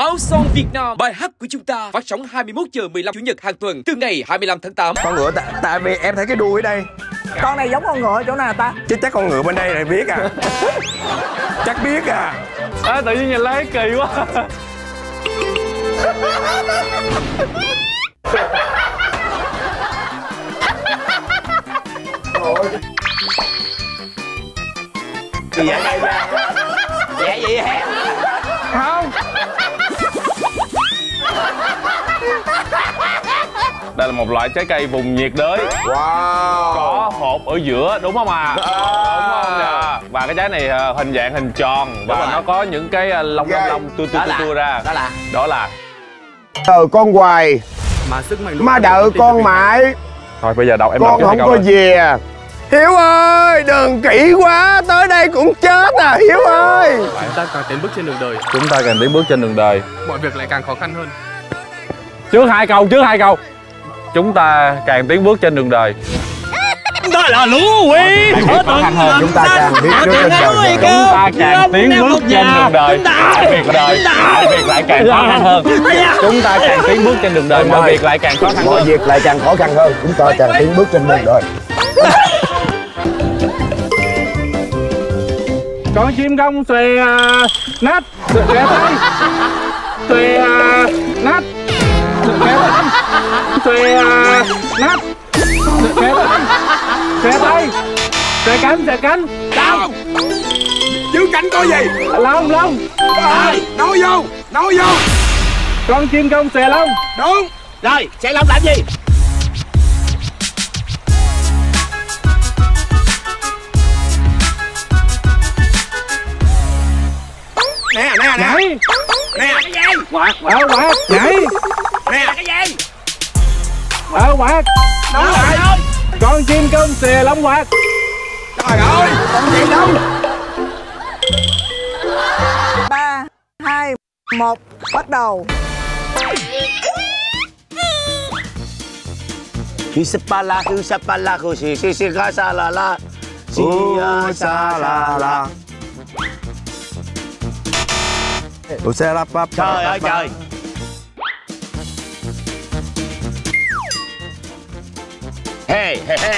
Áo Son Việt Nam, bài hát của chúng ta phát sóng 21 giờ 15 Chủ nhật hàng tuần từ ngày 25 tháng 8. Con ngựa tại vì em thấy cái đuôi ở đây. Con này giống con ngựa ở chỗ nào ta? Chứ chắc con ngựa bên đây này biết à. Chắc biết à. Tự nhiên nhìn lấy kỳ quá. Gì vậy? Dạ vậy hả? Không. Đây là một loại trái cây vùng nhiệt đới. Wow. Có hột ở giữa, đúng không à? Đúng không nè. Và cái trái này hình dạng hình tròn. Và nó có những cái lông tua ra. Đó là Đợi con hoài mà đợi con mãi. Thôi bây giờ đọc em con đọc không có về. Hiếu ơi, đừng kỹ quá, tới đây cũng chết à Hiếu ơi. Chúng ta càng tiến bước trên đường đời. Chúng ta càng tiến bước trên đường đời. Mọi việc lại càng khó khăn hơn. Trước hai câu. Chúng ta càng tiến bước trên đường đời. Đó là lũ quỷ. Chúng ta càng biết trước trên đời. Chúng ta càng tiến bước trên đường đời. Mọi việc lại càng khó khăn hơn. Chúng ta càng tiến bước trên đường đời. Mọi việc lại càng khó khăn hơn. Mọi việc lại càng khó khăn hơn. Chúng ta càng tiến bước trên đường đời. Con chim công xòe nách kẻ tay xòe nách kẻ tay xòe nách kẻ tay xòe cánh đâu Chứ cánh có gì? lông Nói vô. con chim công xòe lông. Đúng. Rồi, chạy lông làm gì? Nè. Nhảy Nè, cái gì? quạt nhảy Nè, cái gì? quạt Nói lại. con chim công xòe lông quạt. Trời ơi, con gì đâu. 3, 2, 1, bắt đầu. Hisapala, si sa la la. Sa la la. Trời ơi trời. Hey.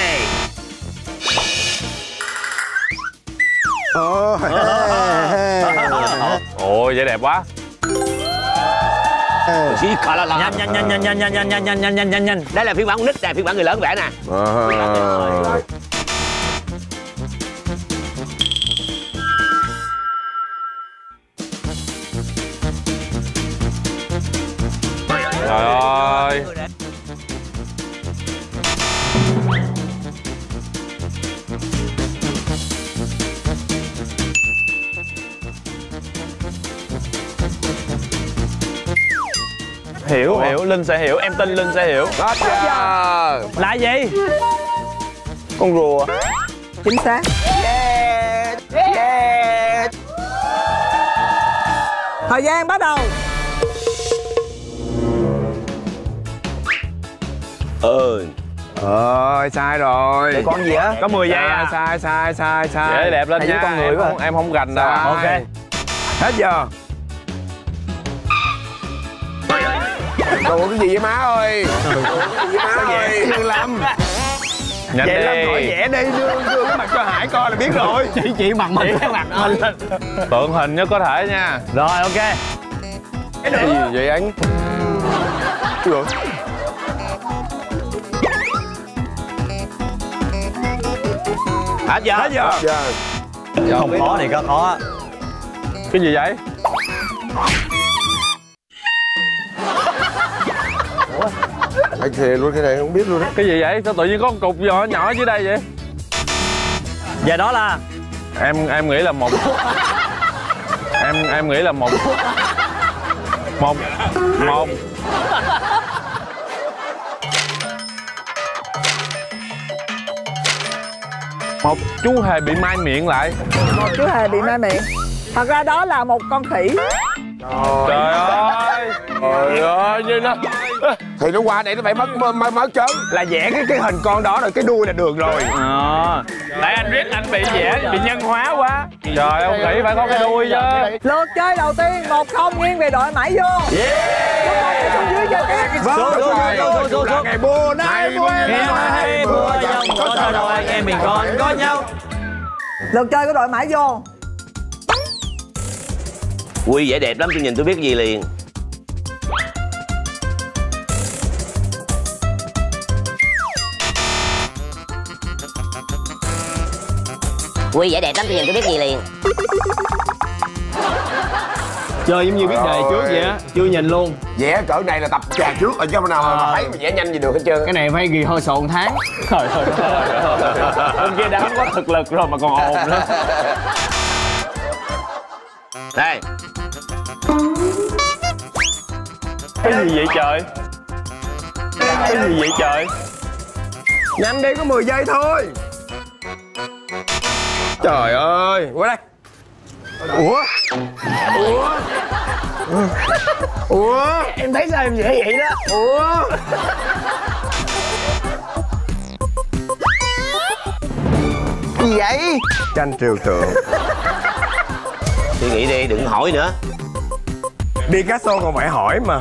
Ôi vậy đẹp quá. Nhanh. Đây là phiên bản con nít nè, phiên bản người lớn vẽ nè. Trời ơi. Hiểu, Linh sẽ hiểu, em tin Linh sẽ hiểu. Hết giờ. Là gì? Con rùa. Chính xác. Yeah. Thời gian bắt đầu. Sai rồi. Con gì á? Có 10 giây à? Sai. Dễ đẹp lên nha. con người quá. Em không gành đâu. Ok. Hết giờ. Đồ cái gì vậy má ơi? Dương Lâm. Nhanh Vậy đi. Lâm hỏi vẽ đi, đưa cái mặt cho Hải coi là biết rồi. Chị bằng mình cái mặt mình. Tượng hình nhất có thể nha. Rồi ok. Cái gì vậy anh? Rồi. Hết giờ. Không khó thì có khó. Cái gì vậy? Anh thề luôn, cái này không biết luôn á. Cái gì vậy? Sao tự nhiên có con cục nhỏ dưới đây vậy? Và đó là Em nghĩ là một em nghĩ là một chú hề bị mai miệng lại. Một chú hề bị mai miệng. Thật ra đó là một con khỉ. Trời ơi. Trời ơi, như nó Thì nó qua đây nó phải mất trớn. Là vẽ cái hình con đó rồi cái đuôi là được rồi. Tại anh biết anh bị vẽ bị nhân hóa quá. Trời, ông nghĩ phải có cái đuôi chứ. Lượt chơi đầu tiên 1-0 nghiêng về đội Mãi vô. Chúng ta đi xuống dưới chơi tiếp. Xuống. Ngày mùa nay mùa Hay mùa dòng có sao đâu anh em mình còn có nhau. Lượt chơi của đội Mãi vô. Quy vẽ đẹp lắm, tôi nhìn tôi biết gì liền. Quy vẽ đẹp lắm, tôi nhìn tôi biết gì liền. Chơi giống như biết đề trước vậy á, chưa nhìn luôn. Vẽ cỡ này là tập trà trước rồi chứ không nào mà thấy mà vẽ nhanh gì được hết trơn. Cái này phải ghi hơi sổ 1 tháng. Trời ơi. Bên kia đã có thực lực rồi mà còn ồn nữa. Đây. Cái gì vậy trời? Cái gì vậy trời? Nhanh đi, có 10 giây thôi. Trời ơi, qua đây. Ủa? Em thấy sao em dễ vậy đó. Gì vậy? Tranh trừu tượng. Suy nghĩ đi, đừng hỏi nữa. Đi cá sô còn phải hỏi mà.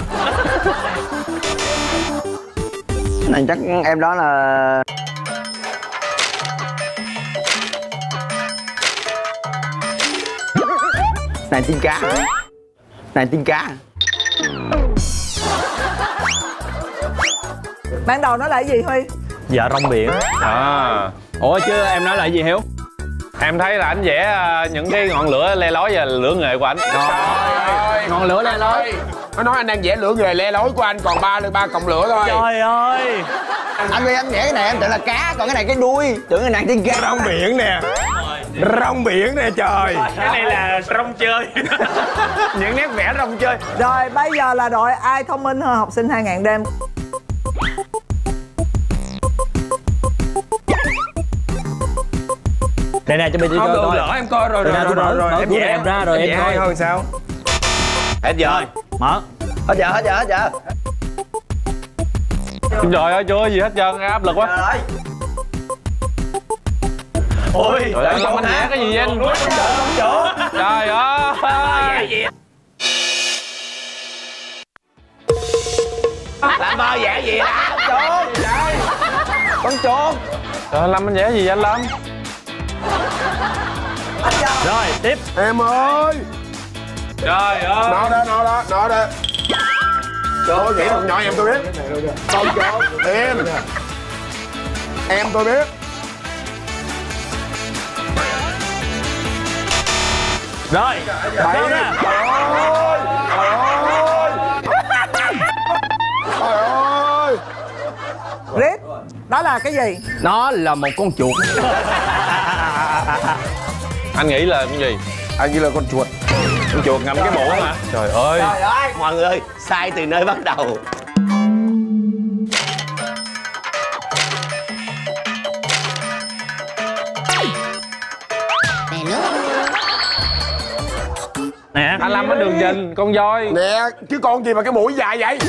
Này chắc em đó là... Này tiên cá. Này tiên cá. Ban đầu nó là cái gì Huy? Dạ rong biển. Ủa chứ em nói là gì Hiếu? Em thấy là anh vẽ những cái ngọn lửa le lói và lửa nghề của anh. Ngọn lửa le lói. Nó nói anh đang vẽ lửa nghề le lói của anh còn ba cọng lửa thôi. Trời ơi. Anh vì anh vẽ cái này em tưởng là cá, còn cái này cái đuôi. Tưởng cái này tiên cá. Rong biển nè. Rong biển nè trời. Cái này là rong chơi. Những nét vẽ rong chơi. Rồi bây giờ là đội ai thông minh hơn học sinh 2000 đêm. Đây nè cho mình đi Không coi được, coi. lỡ em coi rồi Em vẽ em ra rồi em coi hơn sao? Hết giờ. Mở. Hết giờ. Trời ơi, chưa gì hết trơn, áp lực quá. Ôi, Trời ơi, sao anh vẽ cái gì vậy anh? Trời ơi. Làm ơi vẽ gì đó. Con chuột. Trời, Lâm anh vẽ gì vậy anh Lâm? Rồi, tiếp. Em ơi. Trời ơi. Nó đó. Tôi nghĩ thằng nhỏ em tôi biết. Con chuột. Em tôi biết. Rồi. Bậy Đâu nè. Trời ơi. Rít, đó là cái gì? Nó là một con chuột. Anh nghĩ là cái gì? Anh như là con chuột. Con chuột ngậm cái mũ hả? Trời ơi. Mọi người ơi, sai từ nơi bắt đầu. Nè, Anh Lâm ở đường dình, con voi. Nè, chứ con gì mà cái mũi dài vậy?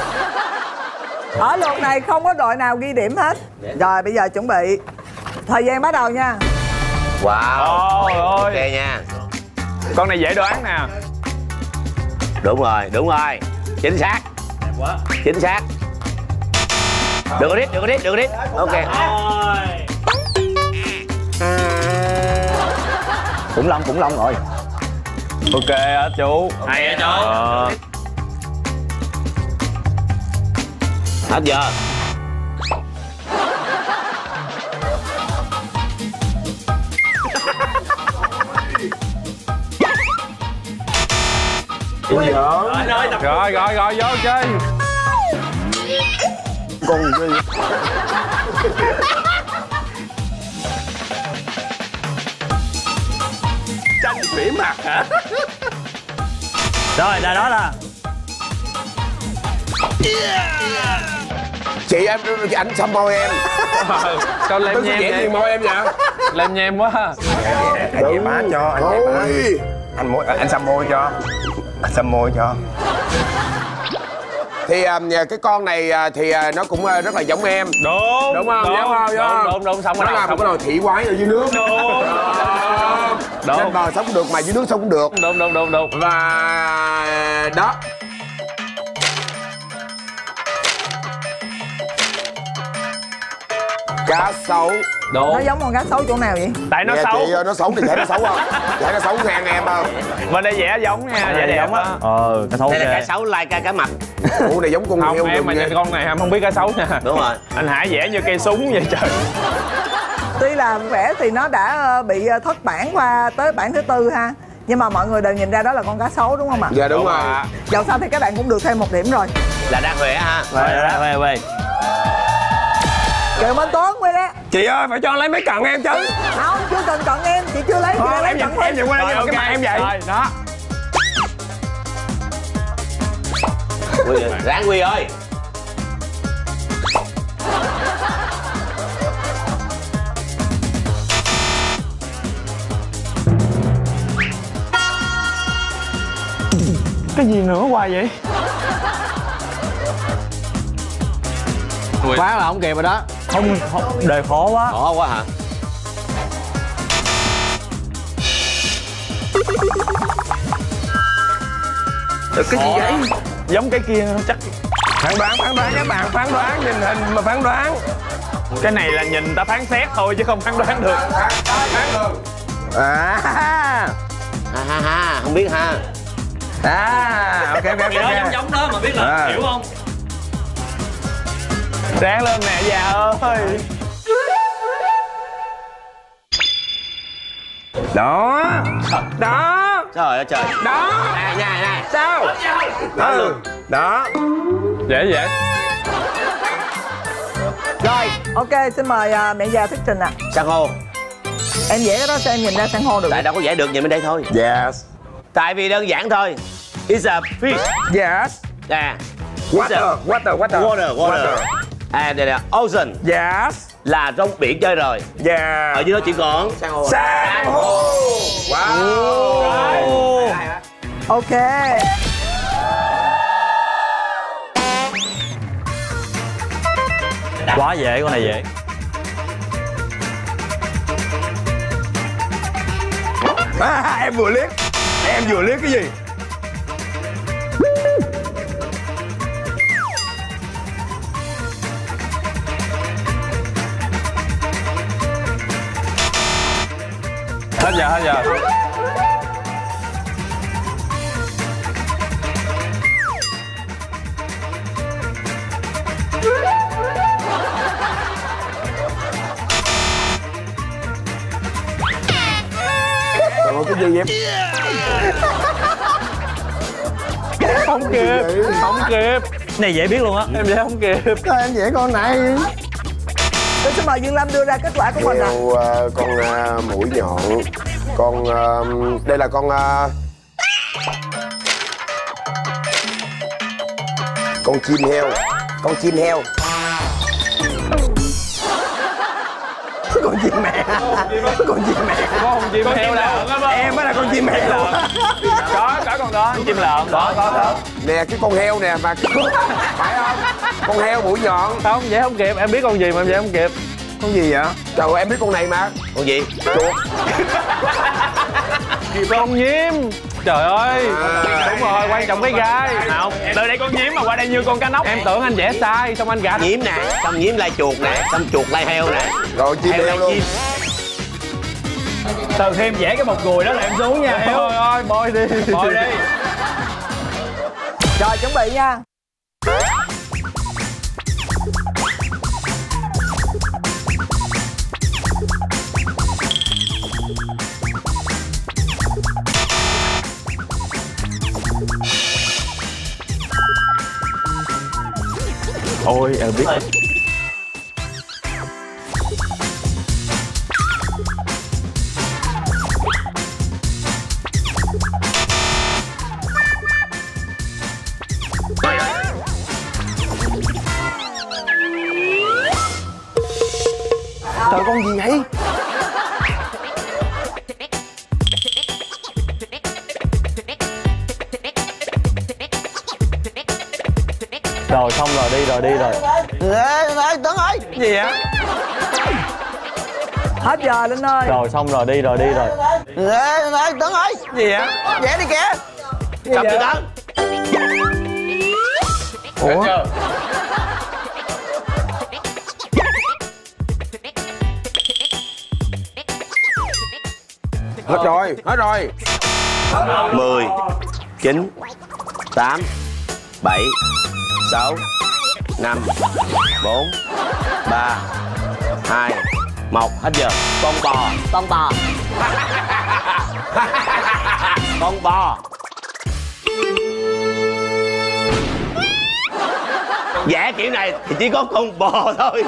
Ở lượt này không có đội nào ghi điểm hết. Rồi bây giờ chuẩn bị. Thời gian bắt đầu nha. wow. Ôi Ok ơi. nha. Con này dễ đoán nè. Đúng rồi. Chính xác. Chính xác. Được rồi đít. Ok. Khủng long rồi. Ok hả chú? Hay hả chú? Hết giờ. Rồi vô chơi. Con gì vậy? Tranh vẽ mặt hả? Rồi, là đó là. Chị em anh xăm môi em. Sao lem Tôi nhem vẽ gì vậy? môi em vậy? Lem nhem quá. Anh vẽ má cho, anh vẽ má. Anh xăm môi cho. Anh xăm môi cho. Thì cái con này thì nó cũng rất là giống em. Đúng. Đúng không? Đúng. Xong rồi. Nó là một cái loài thị quái ở dưới nước. Đúng. Trên bờ sống cũng được mà dưới nước sống cũng được. Đúng. Và đó. Cá sấu. Đúng. Nó giống con cá sấu chỗ nào vậy? Tại nó Nè, xấu. chị ơi, nó xấu thì thấy nó xấu không? Thấy nó xấu ngang em không? Bên đây vẽ giống nha, vẽ đẹp á. Cá sấu Đây là ok. cá sấu lai cá mập. Ủa này giống con heo Không, em mà nhìn con này em không biết cá sấu nha. Đúng rồi. Anh Hải vẽ như cây súng vậy trời. Tuy là vẽ thì nó đã bị thất bản qua tới bản thứ 4 ha. Nhưng mà mọi người đều nhìn ra đó là con cá sấu đúng không ạ? Dạ đúng rồi. Dẫu sao thì các bạn cũng được thêm 1 điểm rồi. Là đang Huệ ha. Về. Kiều Minh Tuấn quay ra. Chị ơi phải cho lấy mấy cận em chứ. Không, chưa cần cận em, chị chưa lấy, chị đang lấy cận em Huy. qua đây cái mặt em vậy. Rồi, đó. Ráng Huy ơi. Cái gì nữa hoài vậy? Quá là không kịp rồi đó. Không, đề khó quá. Khó quá hả? Cái gì vậy? Giống cái kia chắc. Phán đoán các bạn, phán đoán nhìn hình mà phán đoán. Cái này là nhìn ta phán xét thôi chứ không phán đoán được. Phán được. Ha, không biết ha. Ok. Giống đó mà biết là hiểu không? Ráng lên nè già ơi. Đó. Trời ơi trời. Đó. Này. Sao? Đó. Dễ. Rồi, ok, xin mời mẹ già thuyết trình ạ. San hô. Em vẽ cái đó sao em nhìn ra san hô được? Tại đâu có vẽ được, nhìn bên đây thôi. Yes. Tại vì đơn giản thôi. It's a fish. Yes. Nè. Water. À đây là ocean. Yes. Là trong biển chơi rồi. Yeah. Ở dưới đó chỉ còn San hô. Wow. Ok. Quá dễ, con này dễ. Em vừa liếc cái gì? Hết giờ. Ủa cái gì vậy? Không kịp. Này dễ biết luôn á. Em vẽ không kịp. Sao em vẽ con này? Tôi xin mời Dương Lâm đưa ra kết quả của mình ạ. Con mũi nhọn. Con đây là con chim heo. Con chim heo. Con chim mẹ. Con chim heo đâu? Em mới là con chim heo. Có con đó, chim lợn. Có. Nè cái con heo nè mà phải không? Con heo mũi nhọn. Không, vẽ không kịp. Em biết con gì mà em vẽ không kịp. Con gì vậy? Trời ơi, em biết con này mà. con gì? Chuột. Con nhím. Trời ơi. Đúng rồi, quan trọng cái gai. Nào, từ đây con nhím mà qua đây như con cá nóc. Em tưởng anh vẽ sai, xong anh gạch. Nhím nè, xong nhím lai chuột nè, xong chuột lai heo nè. Rồi chim heo luôn. Chim. Từ khi em vẽ cái một gùi đó là em xuống nha. Thôi ơi, bôi đi. Rồi, chuẩn bị nha. Thôi, em biết. Trời con gì vậy? Rồi xong rồi, đi rồi. Ê, Tuấn ơi. Gì vậy? Hết giờ Linh ơi. Rồi xong rồi, đi rồi. Ê, Tuấn ơi. Gì vậy? Vẽ đi kìa. Xong chưa Tấn? Ủa? Hết rồi. 10 9 8 7 6 5 4 3 2 1 hết giờ. Con bò. Con bò. Vẽ kiểu này thì chỉ có con bò thôi.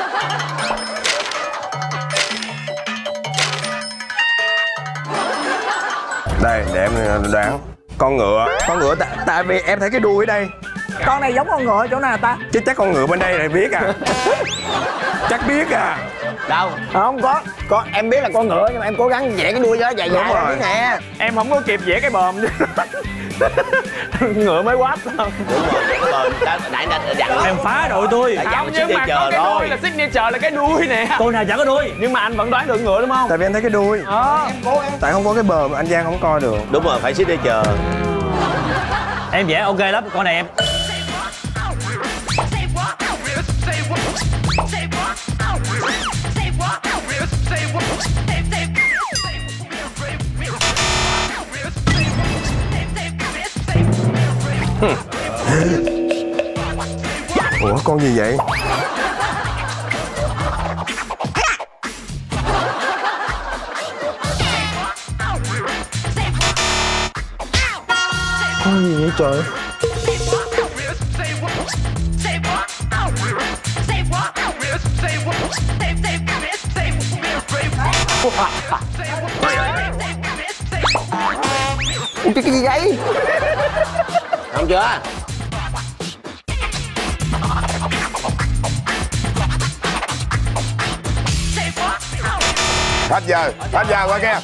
Đây, để em đoán. Con ngựa tại vì em thấy cái đuôi ở đây. Con này giống con ngựa ở chỗ nào ta? Chứ chắc con ngựa bên đây này biết à. Chắc biết à. Đâu? Không có em biết là con ngựa nhưng mà em cố gắng vẽ cái đuôi cho nó dài Đúng rồi. nè. Em không có kịp vẽ cái bờm chứ. Ngựa mới quát. Đúng rồi, vẽ cái bờm. Nãy dặn Em phá đội tôi. đã dặn Nhưng mà có cái đuôi là signature là cái đuôi nè. Con nào chẳng có đuôi. Nhưng mà anh vẫn đoán được ngựa đúng không? Tại vì anh thấy cái đuôi. Tại không có cái bờm anh Giang không coi được. Đúng rồi, phải signature. Em vẽ ok lắm, con này em. Ủa con gì vậy? Con gì vậy trời? Cái gì vậy? Không chưa? Hết giờ qua kia.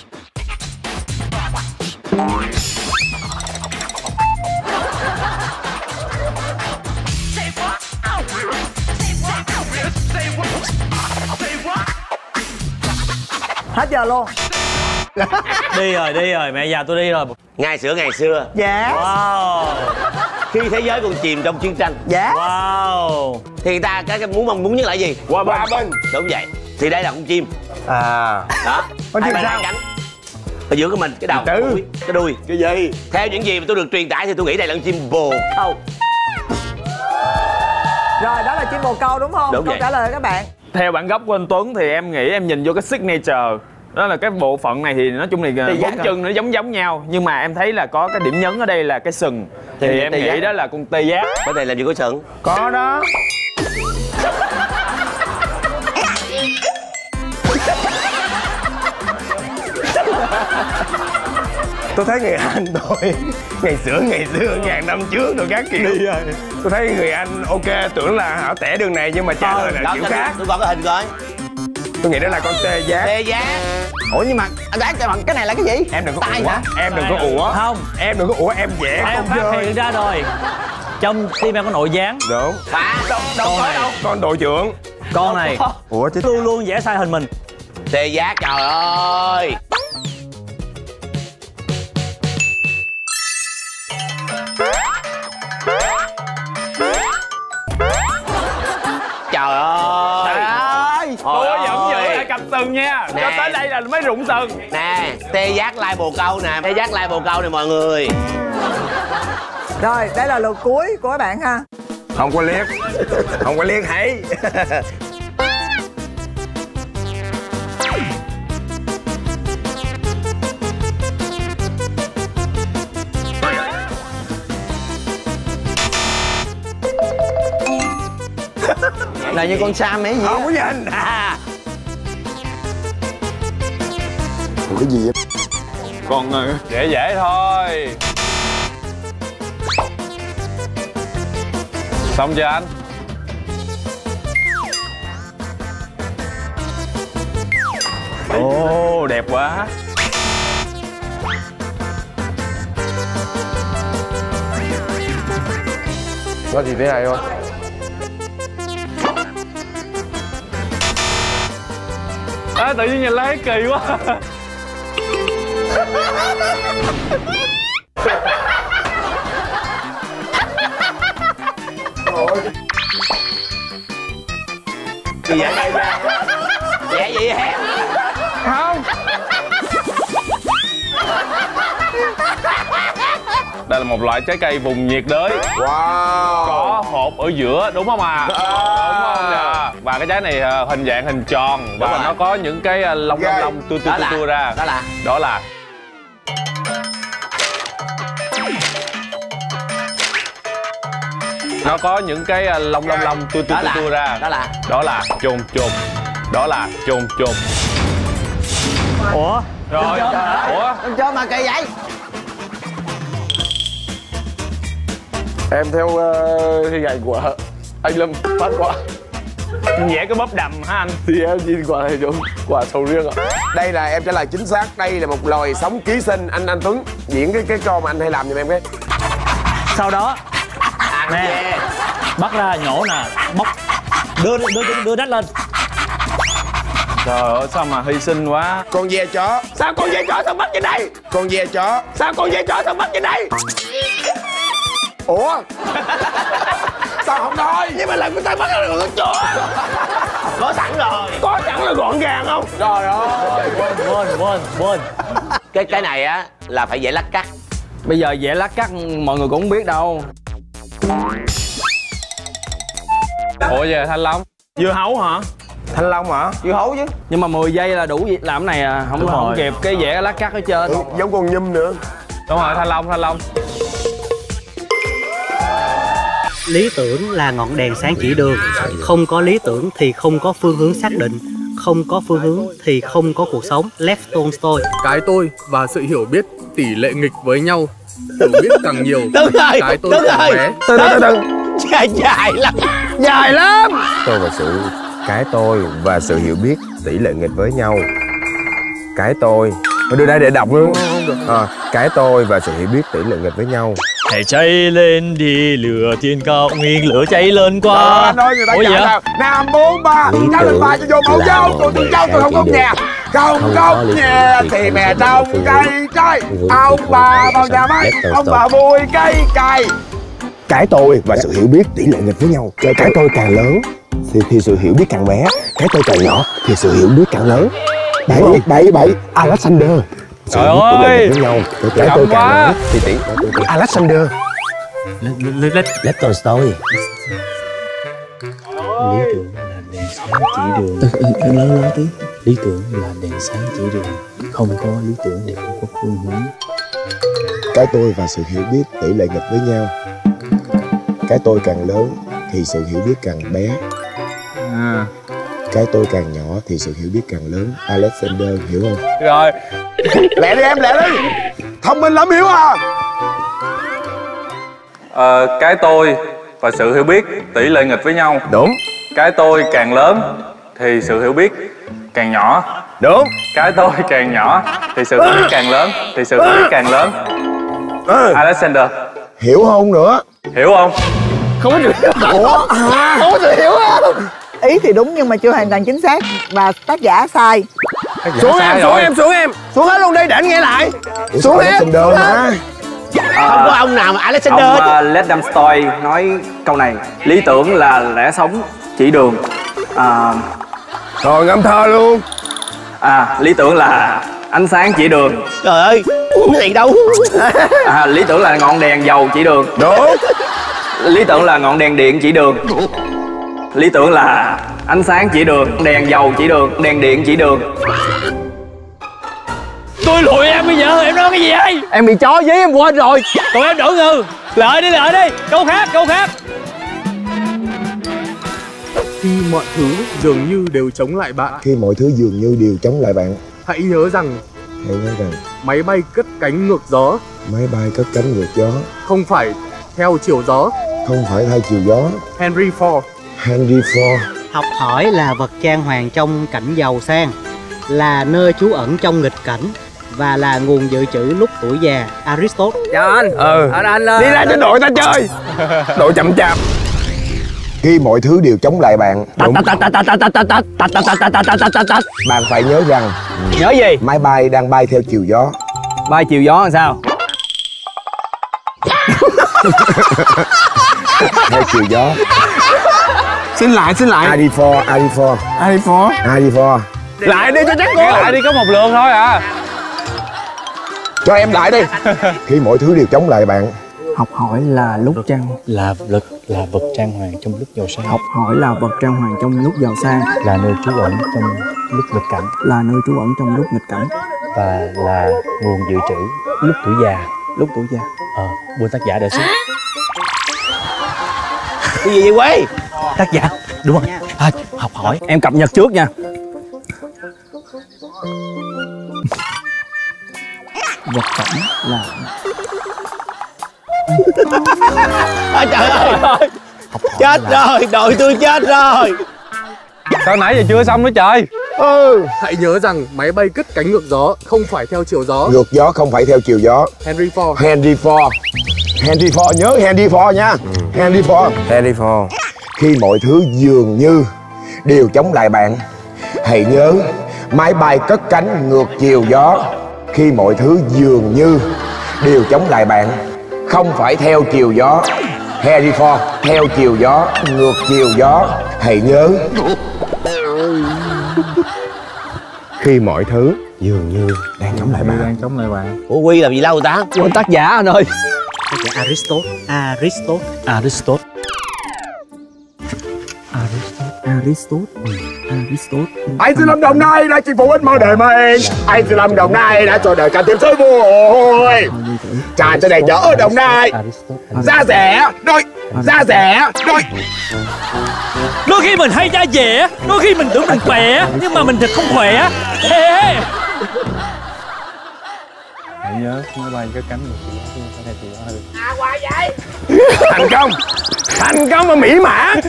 Hết giờ luôn. Đi rồi, mẹ già tôi đi rồi. Ngày xưa Dạ. Wow. khi thế giới còn chìm trong chiến tranh Dạ. Wow. thì cái mong muốn nhất là gì? Qua bên. Đúng vậy. Thì đây là con chim. À. Đó. Con chim Hai sao? cánh. Ở giữa của mình cái đầu, Từ. cái đuôi. Cái gì? Theo những gì mà tôi được truyền tải thì tôi nghĩ đây là con chim bồ câu. Rồi đó là chim bồ câu đúng không? Đúng Câu vậy. trả lời các bạn. Theo bản gốc của anh Tuấn thì em nghĩ em nhìn vô cái signature. Đó là cái bộ phận này thì nói chung là bốn chân nó giống nhau. Nhưng mà em thấy là có cái điểm nhấn ở đây là cái sừng. Thì em nghĩ đó là con tê giác. Cái này làm gì có sừng? Có đó. Tôi thấy người Anh thôi. Ngày xưa ngàn năm trước rồi các kiểu. Tôi thấy người Anh ok, tưởng là hảo tẻ đường này nhưng mà trả lời là kiểu khác. Tôi coi cái hình coi. Tôi nghĩ đó là con tê giác. Tê giác. Ủa nhưng mà anh đoán cho bằng cái này là cái gì? Em đừng có Tai ủa. hả? Em đừng có ủa. Không. Em đừng có ủa, em vẽ Em không phát chơi. hiện ra rồi. Trong tim em có nội gián. Đúng. Phá. Con đội trưởng. Con này Ủa chứ luôn luôn vẽ sai hình mình. Tê giác, trời ơi. Trời ơi. Tôi Trời vẫn giữ ơi. lại cặp sừng nha. Cho Nè. tới đây là mới rụng sừng. Nè, tê giác lai bồ câu nè. Tê giác lai bồ câu nè mọi người. Rồi đây là lượt cuối của các bạn ha. không có liếc. Không có liếc hay. Là như con Sam ấy gì Không á. có nhìn. Cái gì vậy? Còn dễ thôi. Xong chưa anh? Ồ, đẹp quá. Có gì thế này không? À, tự nhiên nhìn lấy kỳ quá. Gì vậy? Dạ gì vậy? Không. Đây là một loại trái cây vùng nhiệt đới. Wow. Có hột ở giữa đúng không à? Đúng không nè. Và cái trái này hình dạng hình tròn và nó có những cái lông tua ra. Đó là nó có những cái lông tua ra. Đó là chồn chồn. Đó là chồn chồn. Ủa? Rồi. Ủa? Đừng cho mà kỳ vậy. Em theo hình ảnh của anh Lâm phát quả. Vẽ cái bóp đầm hả anh? Thì em nhìn quả này đúng quả sầu riêng ạ. Đây là em trả lời chính xác. Đây là một loài sống ký sinh. Anh Tuấn diễn cái câu mà anh hay làm giùm em cái. Sau đó nè, bắt ra nhổ nè, bóc đưa đất lên. Trời ơi sao mà hy sinh quá. Con ve chó. Sao con ve chó sao bắt trên đây? Con ve chó. Sao con ve chó sao bắt trên đây? Ủa? Sao không nói? Nhưng mà làm người ta bắt là con chó. Có sẵn rồi. Có sẵn là gọn gàng không? Trời ơi. Quên. Cái này á là phải vẽ lát cắt. Bây giờ vẽ lát cắt mọi người cũng không biết đâu. Ủa về Thanh Long? Dưa hấu hả? Thanh Long hả? Dưa hấu chứ. Nhưng mà 10 giây là đủ làm cái này à. Không kịp cái vẽ lát cắt ở trên. Giống con nhum nữa. Đúng rồi, Thanh Long. Lý tưởng là ngọn đèn sáng chỉ đường. Không có lý tưởng thì không có phương hướng xác định. Không có phương hướng thì không có cuộc sống. Lev Tolstoy. Cái tôi và sự hiểu biết tỷ lệ nghịch với nhau. Hiểu biết càng nhiều, cái tôi càng bé. Từ. Dài lắm. Cái tôi và sự hiểu biết tỷ lệ nghịch với nhau. Cái tôi đưa đây để đọc luôn. Cái tôi và sự hiểu biết tỷ lệ nghịch với nhau. Hãy cháy lên đi lửa thiên cao nguyên, lửa cháy lên qua. Anh ơi, người ta chạy nào. Nam 4 3 cháu lên ba cho vô mẫu dâu. Tôi cháu tôi không có nhà. Không có nhà thì mẹ trồng cây trái. Ông bà vào nhà máy, ông bà vui cây cày. Cái tôi và sự hiểu biết tỷ lệ nghịch với nhau. Cái tôi càng lớn thì sự hiểu biết càng bé. Cái tôi càng nhỏ thì sự hiểu biết càng lớn. Bảy Alexander. Trời ơi, cái tôi càng lớn thì tỷ Alexander. Lev Tolstoy. Lý tưởng là đèn sáng chỉ đường. Lớn tí. Lý tưởng là đèn sáng chỉ đường. Không có lý tưởng thì không có phương hướng. Cái tôi và sự hiểu biết tỷ lệ nghịch với nhau. Cái tôi càng lớn thì sự hiểu biết càng bé. Cái tôi càng nhỏ thì sự hiểu biết càng lớn. Alexander hiểu không? Rồi. Lẹ đi em, lẹ đi. Thông minh lắm hiểu à? Cái tôi và sự hiểu biết tỷ lệ nghịch với nhau. Đúng. Cái tôi càng lớn thì sự hiểu biết càng nhỏ. Đúng. Cái tôi càng nhỏ thì sự hiểu biết càng lớn. Thì sự hiểu biết càng lớn. Alexander. Hiểu không nữa? Hiểu không? Không có sự hiểu. Ủa? Không có sự hiểu không? Ý thì đúng nhưng mà chưa hoàn toàn chính xác. Và tác giả sai. Xuống em. Xuống hết luôn đi để anh nghe lại. Xuống em. Không có ông nào mà Alexander. Ông Lev Tolstoy nói câu này. Lý tưởng là lẽ sống chỉ đường. Rồi ngâm thơ luôn. Lý tưởng là ánh sáng chỉ đường. Trời ơi, cái này đâu. Lý tưởng là ngọn đèn dầu chỉ đường. Đúng. Lý tưởng là ngọn đèn điện chỉ đường. Lý tưởng là ánh sáng chỉ đường, đèn dầu chỉ đường, đèn điện chỉ đường. Tôi lụi em bây giờ, em nói cái gì vậy? Em bị chó dí em quên rồi. Tụi em đổ ngừ. Lợi đi. Câu khác. Khi mọi thứ dường như đều chống lại bạn, Khi mọi thứ dường như đều chống lại bạn, hãy nhớ rằng máy bay cất cánh ngược gió, máy bay cất cánh ngược gió, không phải theo chiều gió. không phải theo chiều gió. Henry Ford. Học hỏi là vật trang hoàng trong cảnh giàu sang, là nơi trú ẩn trong nghịch cảnh, và là nguồn dự trữ lúc tuổi già Aristotle. Chào anh. Anh lên. Đi ra cho đội ta chơi. Đội chậm chạp. Khi mọi thứ đều chống lại bạn, bạn phải nhớ rằng Nhớ gì? máy bay đang bay theo chiều gió. Bay chiều gió làm sao? Theo chiều gió. Xin lại. ID4. Lại đi cho chắc cô. Lại đi, có một lượt thôi à. Cho em lại đi. Khi mọi thứ đều chống lại bạn, Học hỏi là lúc trăng. Là vật trang hoàng trong lúc giàu sang. Học hỏi là vật trang hoàng trong lúc giàu sang. Là nơi trú ẩn trong lúc nghịch cảnh. Là nơi trú ẩn trong lúc nghịch cảnh. Và là nguồn dự trữ lúc tuổi già. Lúc tuổi già. Buôn tác giả đề xuất. Cái gì vậy quay? Tác giả, đúng rồi. Học hỏi. Em cập nhật trước nha. Vật phẩm là Trời ơi, chết rồi, đội tôi chết rồi. Sao nãy giờ chưa xong nữa trời. Hãy nhớ rằng máy bay cất cánh ngược gió, không phải theo chiều gió. ngược gió không phải theo chiều gió. Henry Ford. Henry Ford, nhớ Henry Ford nha. Henry Ford. Khi mọi thứ dường như đều chống lại bạn, hãy nhớ máy bay cất cánh ngược chiều gió. Khi mọi thứ dường như đều chống lại bạn, không phải theo chiều gió. Henry Ford, theo chiều gió, ngược chiều gió. Hãy nhớ khi mọi thứ dường như đang chống lại bạn. Ủa Quy làm gì lâu ta? quên tác giả anh ơi. Tác giả Aristotle. Anh Sư Lâm Đồng Nai đã chinh phục ích mơ đời mình. Anh Sư Lâm Đồng Nai đã cho đời càng thêm sôi vui. Tràn cho đầy nhỡ ở Đồng Nai. Da rẻ đôi. Đôi khi mình hay da dẻ, đôi khi mình tưởng mình khỏe, nhưng mà mình thật không khỏe. Hãy nhớ máy bay cất cánh ngược chiều gió, theo chiều gió. Thành công mà mỹ mãn.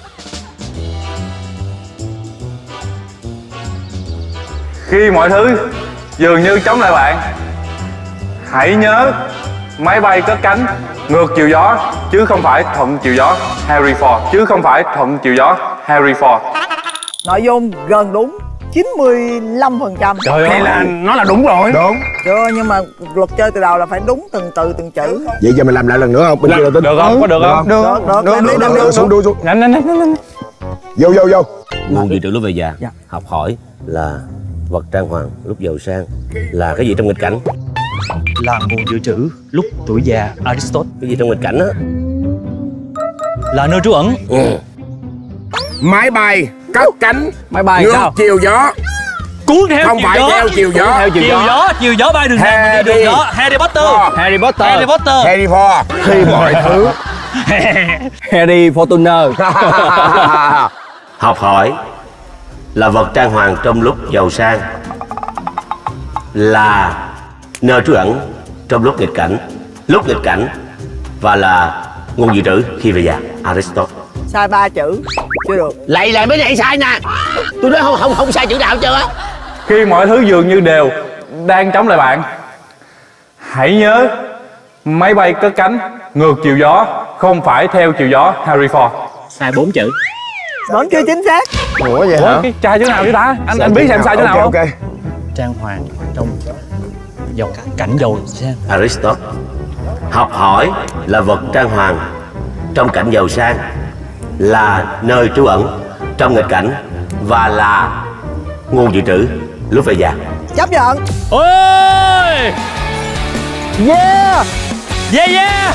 Khi mọi thứ dường như chống lại bạn, hãy nhớ máy bay cất cánh ngược chiều gió chứ không phải thuận chiều gió. Henry Ford. Nội dung gần đúng 95%. Trời ơi, là nó là đúng rồi. Đúng. Chưa, nhưng mà luật chơi từ đầu là phải đúng từng từ từng chữ. Vậy giờ mình làm lại lần nữa không? Bên kia là tính. Được không? Có được không? Được. Xuống. Nhanh. Vô. Nguồn dự trữ lúc về già. Học hỏi là vật trang hoàng lúc giàu sang. Là cái gì trong nghịch cảnh? Là nguồn dự trữ lúc tuổi già Aristotle. Cái gì trong nghịch cảnh á? Là nơi trú ẩn. Máy bay cất cánh Máy bay ngược sao? chiều gió. cuốn theo không chiều phải gió. theo chiều gió. Chiều gió bay đường nào mình đi đường gió. Harry Potter. Harry Potter. Harry Ford. Khi mọi thứ Harry Fortuner. Học hỏi là vật trang hoàng trong lúc giàu sang. Là nơi trú ẩn trong lúc nghịch cảnh. Và là nguồn dự trữ khi về già. Aristotle. Sai 3 chữ. Chưa được. Lại mấy này sai nè. Tôi nói không sai chữ nào hết trơn á. Khi mọi thứ dường như đều đang chống lại bạn, hãy nhớ máy bay cất cánh ngược chiều gió, không phải theo chiều gió. Harry Ford. Sai 4 chữ. Vẫn chưa chính xác. Ủa vậy hả? Cái trai chữ nào chứ ta? Anh biết xem sai chữ nào không? Ok. Trang hoàng trong cảnh giàu sang. Aristotle. Học hỏi là vật trang hoàng trong cảnh giàu sang. Là nơi trú ẩn trong nghịch cảnh. Và là nguồn dự trữ lúc về già. Chấp nhận. Ôi. Yeah. Yeah.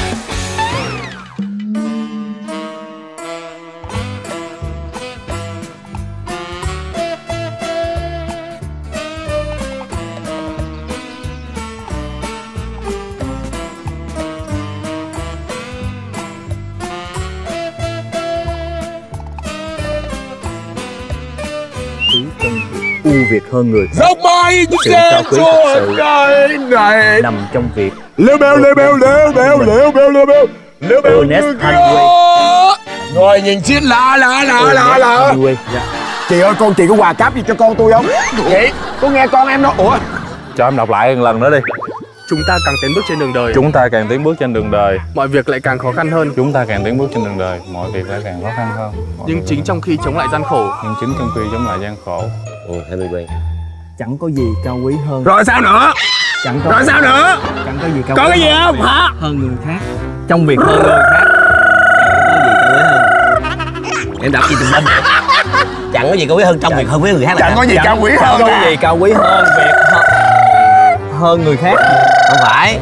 Ưu việt hơn người khác. Dốc bay Sự cao quý thật sự này nằm trong việc lêu bèo Ernest Hemingway. Rồi nhìn chiếc lạ. Hemingway. Chị ơi, chị có quà cáp gì cho con tôi không? Chị có nghe con em nói. Ủa Cho em đọc lại một lần nữa đi. Chúng ta càng tiến bước trên đường đời. Chúng ta càng tiến bước trên đường đời. Mọi việc lại càng khó khăn hơn. Chúng ta càng tiến bước trên đường đời. Mọi việc lại càng khó khăn hơn. Nhưng chính trong khi chống lại gian khổ. Nhưng chính trong khi chống lại gian khổ. Hemingway. Chẳng có gì cao quý hơn. Rồi sao nữa? Chẳng có. Rồi sao nữa? Chẳng có gì cao có quý cái gì không hả? Hơn người khác. Trong việc hơn người khác. Em đọc gì tùm lum. Chẳng có gì cao quý hơn trong việc hơn với người khác. Chẳng có gì cao quý hơn. Chẳng có gì cao quý hơn việc hơn người khác. Không phải.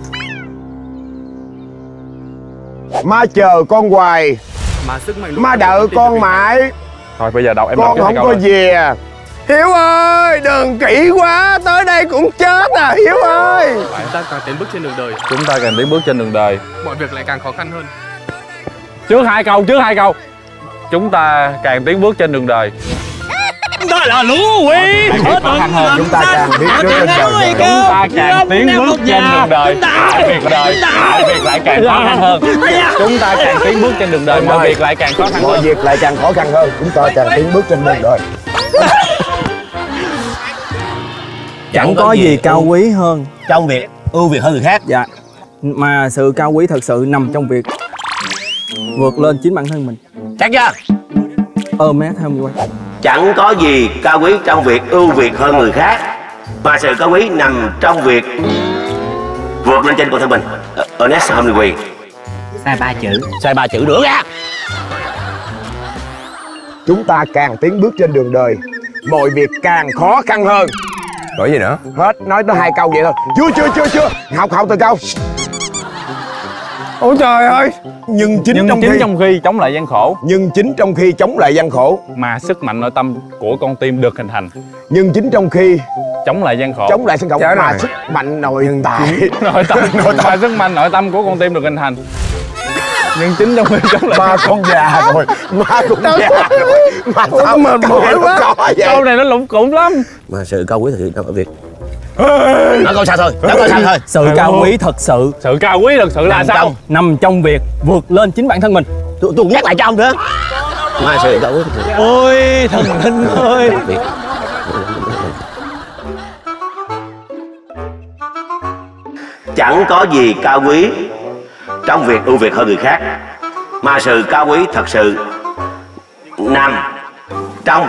Má chờ con hoài, Mà sức mạnh má đợi con mãi. Thôi bây giờ đọc em Con đọc không có về. Hiếu ơi, đừng kỹ quá, tới đây cũng chết à Hiếu ơi. Chúng ta càng tiến bước trên đường đời. Chúng ta càng tiến bước trên đường đời. Mọi việc lại càng khó khăn hơn. Trước hai câu. Chúng ta càng tiến bước trên đường đời. Đó là lúa quỷ. Chúng ta càng tiến bước trên đường đời. Chúng ta càng tiến bước trên đường đời. Mọi việc lại càng khó khăn hơn. Chúng ta càng tiến bước trên đường đời. Mọi việc lại càng khó khăn hơn. Mọi việc lại càng khó khăn hơn. Chúng ta càng tiến bước trên đường đời. Chẳng có gì cao quý hơn trong việc ưu việt hơn người khác. Dạ. Mà sự cao quý thật sự nằm trong việc vượt lên chính bản thân mình. Chắc chưa? Mé theo mình quay. Chẳng có gì cao quý trong việc ưu việt hơn người khác, mà sự cao quý nằm trong việc vượt lên trên bản thân mình. Ernest Hemingway. Sai 3 chữ. Sai 3 chữ nữa ra. Chúng ta càng tiến bước trên đường đời, mọi việc càng khó khăn hơn. Rồi gì nữa? Hết, nói tới 2 câu vậy thôi. Chưa. Học từ câu. Ôi trời ơi. Nhưng chính trong khi chống lại gian khổ. Nhưng chính trong khi chống lại gian khổ mà sức mạnh nội tâm của con tim được hình thành. Nhưng chính trong khi chống lại gian khổ. Chống lại gian khổ mà sức mạnh nội mà sức mạnh nội tâm của con tim được hình thành. Nhưng chính trong khi chống lại ma con già rồi. Ma con già rồi. Mà sao mệt mỏi quá. Câu này nó lủng củng lắm. Mà sự cao quý thật sự nằm ở việc. Nói câu sao thôi. Sự cao quý thật sự. Sự cao quý thật sự là sao? Nằm trong việc vượt lên chính bản thân mình. Tôi cũng nhắc lại cho ông nữa. Mà sự cao quý thật sự. Ôi thần linh ơi. Chẳng có gì cao quý trong việc ưu việt hơn người khác, mà sự cao quý thật sự nằm trong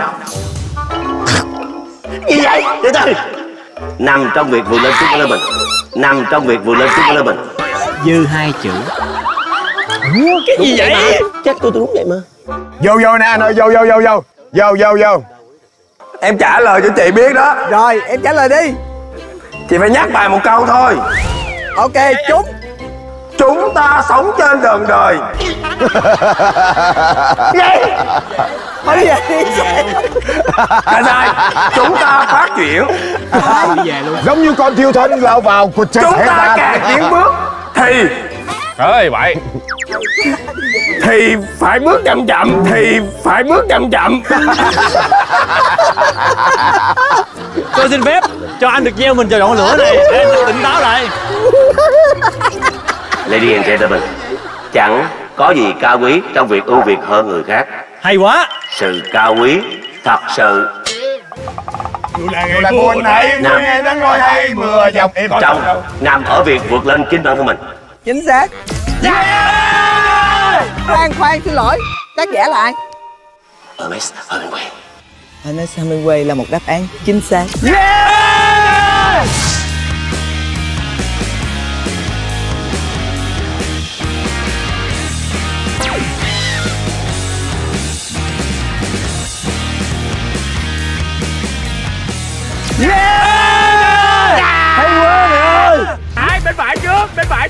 gì vậy? Từ từ. Nằm trong việc vượt lên chính bản thân mình. Nằm trong việc vượt lên chính bản thân mình. Dư 2 chữ. Cái gì vậy? Chắc tôi đúng vậy mà. Vô nè anh ơi, vô. Em trả lời cho chị biết đó. Rồi em trả lời đi. Chị phải nhắc bài một câu thôi. Ok, Chúng ta sống trên đường đời. Vậy thôi vậy. Sai. Chúng ta phát triển. Giống như con thiêu thân lao vào cuộc chơi. Chúng ta càng tiến bước ơi vậy thì phải bước chậm. Tôi xin phép cho anh được gieo mình vào ngọn lửa này để anh tỉnh táo lại. Ladies and gentlemen, chẳng có gì cao quý trong việc ưu việt hơn người khác. Hay quá. Sự cao quý thật sự là buồn này nghe nắng ngồi hay mưa dòng em trong nằm ở việc vượt lên chính bản thân mình. Chính xác. Khoan xin lỗi, tác giả là ai? Ernest Hemingway. Ernest Hemingway là một đáp án chính xác. hay quá mày ơi. Bên phải trước. Bên phải.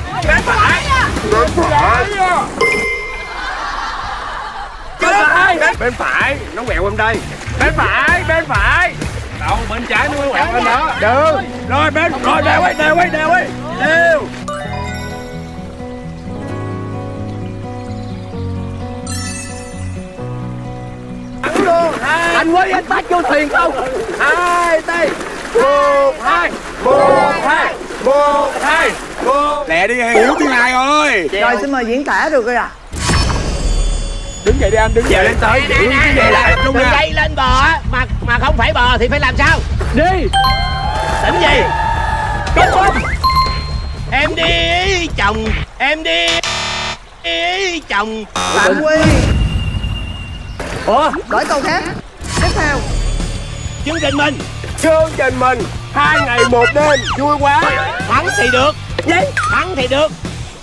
Bên phải, nó quẹo bên đây. Bên phải. Đâu, bên trái nó quẹo bên đó. Được. Rồi đều ấy. Đều. Anh quên anh bắt vô thuyền không? 2 tay. 1 2. Lẹ đi Hiếu tiếng Hai ơi. Rồi xin mời diễn tả được rồi à. Đứng dậy đi anh, đứng dậy lên tới. Đừng dây lên bờ á, mà không phải bờ thì phải làm sao? Đi. Tỉnh gì? Có không? Em đi chồng. Em đi chồng. Phạm Huy. Ủa? Đổi câu khác. Tiếp theo. Chương trình mình. 2 ngày 1 đêm. Vui quá. Thắng thì được. Gì? Thắng thì được.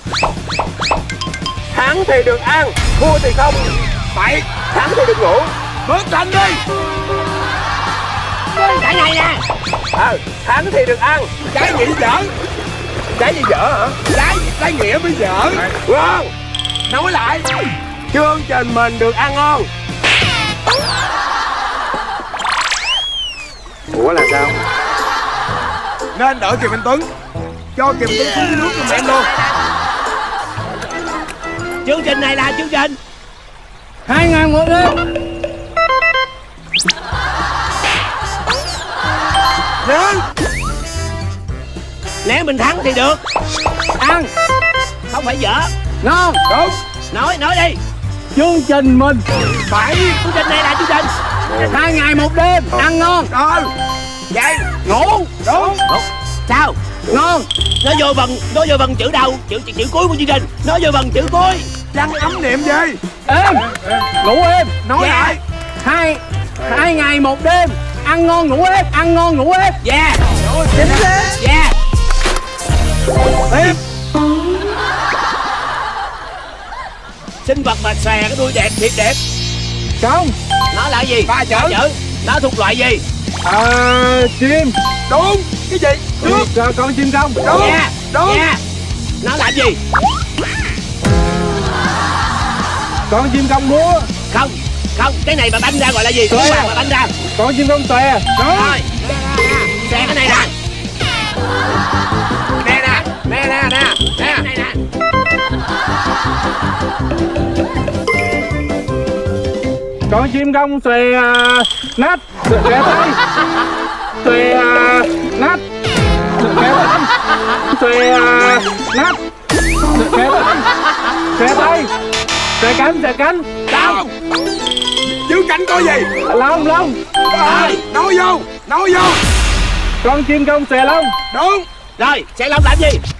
Thắng thì được ăn, thua thì không. Phải. Thắng thì được ngủ. Bước tranh đi. Cái này nè. Thắng thì được ăn. Trái nghĩa dở. Trái gì dở hả? Trái nghĩa mới dở. Vâng. Nói lại. Chương trình mình được ăn ngon. Ủa là sao? Nên đợi Kiều Anh Tuấn. Cho Kiều Anh Tuấn xuống dưới nước giùm em luôn. Chương trình này là chương trình 2 ngày 1 đêm. Nếu mình thắng thì được Ăn. không phải dở. Ngon. Đúng. Nói đi. Chương trình mình. Phải. Chương trình này là chương trình 2 ngày 1 đêm. Ăn ngon. Vậy. Ngủ. Đúng. Sao? Ngon. Nó vô phần chữ đầu, chữ cuối của chương trình. Nó vô phần chữ cuối. Văn ấm niệm gì? Êm. Ngủ êm. Nói lại. 2 ngày 1 đêm. Ăn ngon ngủ êm. Ăn ngon ngủ êm. Yeah. Chính xác. Yeah. Tiếp. Sinh vật mà xòe cái đuôi đẹp thiệt đẹp. Không. Nó là gì? 3 chữ. Nó thuộc loại gì? Chim. Đúng. Cái gì? Trước. Con chim công. Đúng. Yeah. Đúng. Yeah. Nó làm gì? Con chim công múa. Không. Cái này mà banh ra gọi là gì? Cái mà banh ra. Con chim công xòe. Rồi. Xòe cái này nè. Nè. Cái này nè. Con chim công xòe nách. Xòe tay. Xòe nách. Xòe tay. Xòe nách. Xòe tay. Xòe tay. Xòe cánh. Sao? Dưới cánh có gì? Lông. Nói vô. Con chim công xòe lông. Đúng. Rồi, xòe lông làm gì?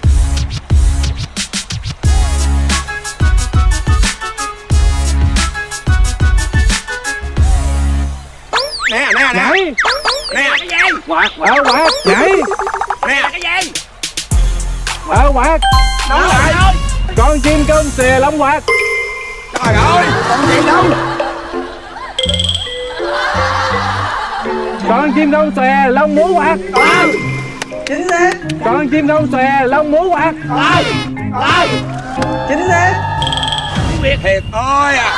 Nè. Nhảy. Nè. Cái gì? Quạt. Nhảy. Nè. Cái gì? Quạt. Nói lại. Con chim công xòe lông quạt. Trời ơi. Con gì đâu? Con chim công xòe lông múa quạt. Chính xác. Con chim công xòe lông múa quạt. Rồi. Chính xác. Tiếng Việt. Thiệt ơi à.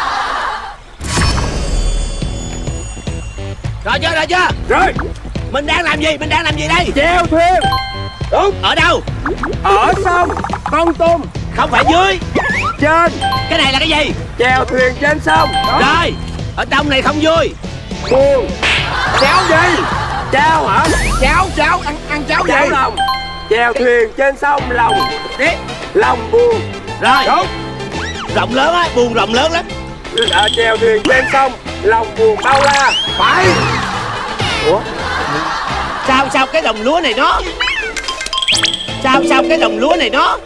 Rồi chưa? Rồi. Mình đang làm gì đây? Chèo thuyền. Đúng. Ở đâu? Ở sông Con Tum. Không phải dưới. Trên. Cái này là cái gì? Chèo thuyền trên sông. Rồi. Ở trong này không vui. Buồn. Cháo gì? Chao hả? Cháo. Ăn cháo gì? Chao lòng. Chèo thuyền trên sông lòng. Đi. Lòng buồn. Rồi. Đúng. Rộng lớn á, buồn rộng lớn lắm. Chèo thuyền trên sông lòng buồn bao la. Phải. Ủa? Sao cái đồng lúa này nó? Sao cái đồng lúa này nó?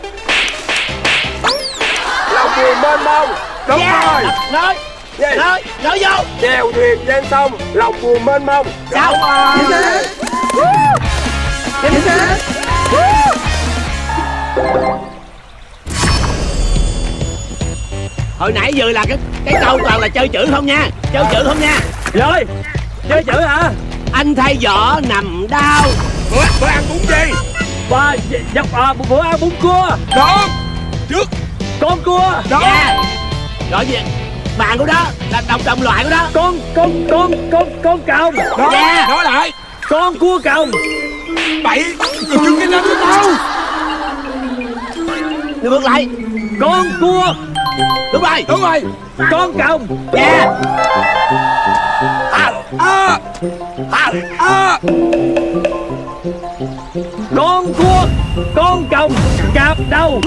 Lòng buồn mênh mông. Đúng rồi. Nói vô. Chèo thuyền trên sông lòng buồn mênh mông. Sao? Chính xác. Hồi nãy giờ là cái câu toàn là chơi chữ không nha. Rồi. Chơi chữ hả? Anh thay vỏ nằm đau. Bữa ăn bún gì? Bữa ăn bún cua. Đúng. Trước. Con cua. Đúng. Yeah. Rồi gì? Bạn của đó là đồng loại của đó. Con còng. Đúng. Yeah. Nói lại. Con cua còng. Bậy. Trước cái lên của tao. Đưa bước lại. Con cua. Đúng rồi. Con còng. Yeah. Con cua. Con còng. Cạp đầu.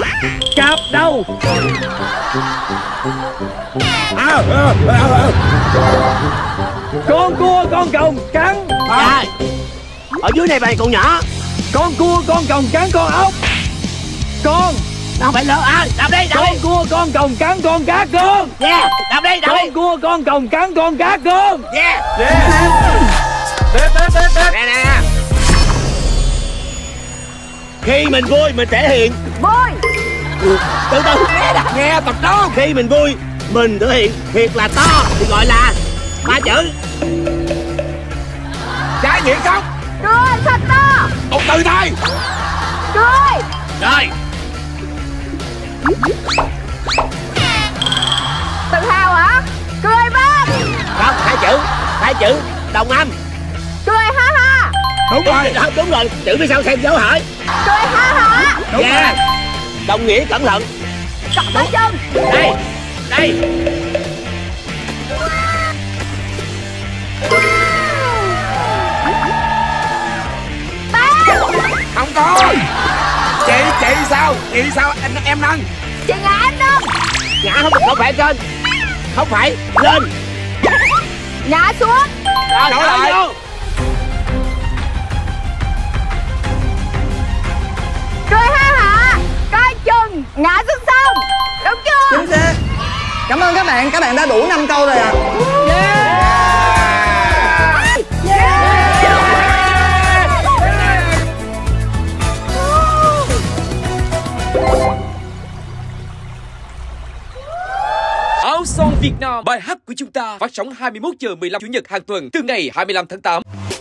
Con cua con còng cắn. Rồi. Ở dưới này bạn còn nhỏ. Con cua, con còng cắn con ốc. Con Đâu phải lớn. Đọc đi, đọc con đi. cua, con còng cắn con cá con. Yeah, đọc đi, đọc đi. Con cua, con còng cắn con cá con. Yeah. Nè, nè. Khi mình vui mình thể hiện. Vui. Từ từ nghe tập đó. Khi mình vui mình thể hiện thiệt là to thì gọi là 3 chữ. Trái nghiện khóc. Cười thật to. Một từ thôi. Cười. Rồi. Tự hào hả? Cười vang. Không, 2 chữ đồng âm. Cười ha ha. Đúng rồi. Đúng rồi, chữ phía sau thêm dấu hỏi. Cười ha ha. Đúng Yeah. rồi. Đồng nghĩa cẩn thận. Cặp tay chân. Đây, đây. Không có. Chị sao? Chị sao? Em nâng. Chị ngã em nâng. Ngã không phải trên. Không phải lên. Ngã xuống. Rồi, Nói lại. vô. Cười ha hả. Coi chừng ngã xuống sông. Đúng chưa? Chính xác. Cảm ơn các bạn đã đủ 5 câu rồi ạ. Áo Son Việt Nam, bài hát của chúng ta phát sóng 21 giờ 15 Chủ nhật hàng tuần từ ngày 25 tháng 8.